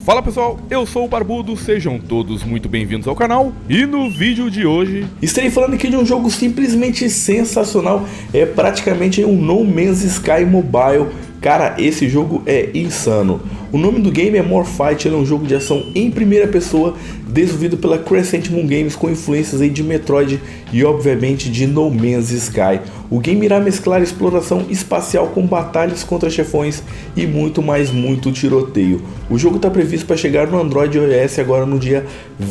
Fala pessoal, eu sou o Barbudo, sejam todos muito bem-vindos ao canal. E no vídeo de hoje estarei falando aqui de um jogo simplesmente sensacional. É praticamente um No Man's Sky Mobile. Cara, esse jogo é insano. O nome do game é Morphight, ele é um jogo de ação em primeira pessoa, desenvolvido pela Crescent Moon Games, com influências aí de Metroid e obviamente de No Man's Sky. O game irá mesclar exploração espacial com batalhas contra chefões e muito tiroteio. O jogo está previsto para chegar no Android e iOS agora no dia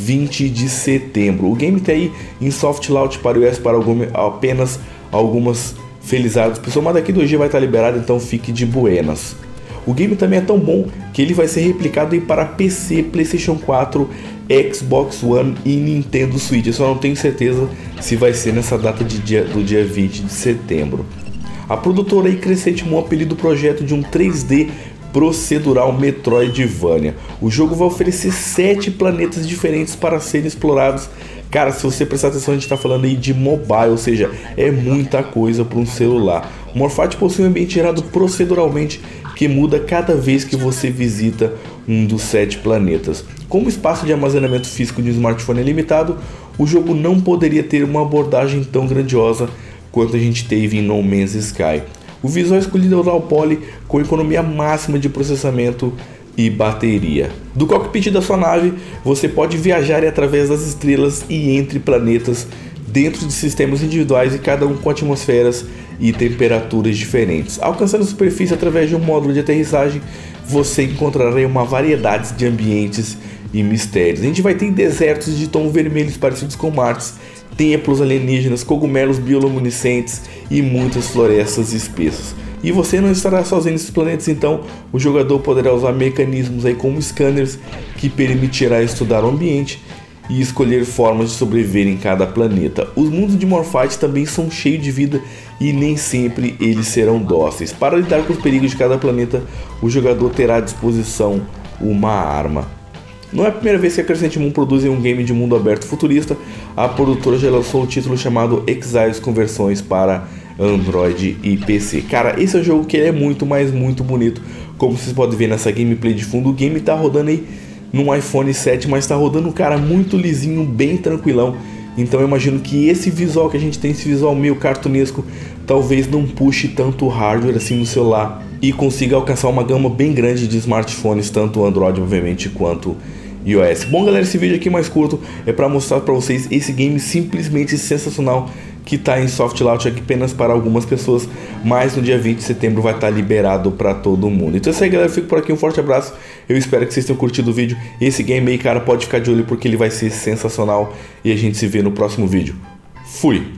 20 de setembro. O game está aí em soft launch para o iOS para apenas algumas felizados. Pessoal, mas daqui 2 dias vai estar liberado, então fique de buenas. O game também é tão bom que ele vai ser replicado aí para PC, PlayStation 4, Xbox One e Nintendo Switch. Eu só não tenho certeza se vai ser nessa data do dia 20 de setembro. A produtora aí Crescent Moon apelida o projeto de um 3D procedural Metroidvania. O jogo vai oferecer 7 planetas diferentes para serem explorados. Cara, se você prestar atenção, a gente está falando aí de mobile, ou seja, é muita coisa para um celular. O Morphight possui um ambiente gerado proceduralmente que muda cada vez que você visita um dos 7 planetas. Como o espaço de armazenamento físico de um smartphone é limitado, o jogo não poderia ter uma abordagem tão grandiosa quanto a gente teve em No Man's Sky. O visual escolhido é o Raw Poly, com economia máxima de processamento e bateria. Do cockpit da sua nave, você pode viajar através das estrelas e entre planetas dentro de sistemas individuais e cada um com atmosferas e temperaturas diferentes. Alcançando a superfície através de um módulo de aterrissagem, você encontrará uma variedade de ambientes e mistérios. A gente vai ter desertos de tom vermelhos parecidos com Marte, templos alienígenas, cogumelos bioluminescentes e muitas florestas espessas. E você não estará sozinho nesses planetas, então o jogador poderá usar mecanismos aí como scanners que permitirá estudar o ambiente e escolher formas de sobreviver em cada planeta. Os mundos de Morphight também são cheios de vida e nem sempre eles serão dóceis. Para lidar com os perigos de cada planeta, o jogador terá à disposição uma arma. Não é a primeira vez que a Crescent Moon produz um game de mundo aberto futurista. A produtora já lançou um título chamado Exiles com versões para Android e PC. Cara, esse é um jogo que é muito bonito. Como vocês podem ver nessa gameplay de fundo, o game tá rodando aí num iPhone 7, mas tá rodando, cara, muito lisinho, bem tranquilão. Então eu imagino que esse visual que a gente tem, esse visual meio cartunesco, talvez não puxe tanto hardware assim no celular e consiga alcançar uma gama bem grande de smartphones, tanto Android obviamente quanto iOS. Bom galera, esse vídeo aqui mais curto é para mostrar para vocês esse game simplesmente sensacional que está em soft launch aqui apenas para algumas pessoas, mas no dia 20 de setembro vai estar liberado para todo mundo. Então é isso aí galera, eu fico por aqui, um forte abraço, eu espero que vocês tenham curtido o vídeo. Esse game aí, cara, pode ficar de olho porque ele vai ser sensacional e a gente se vê no próximo vídeo. Fui!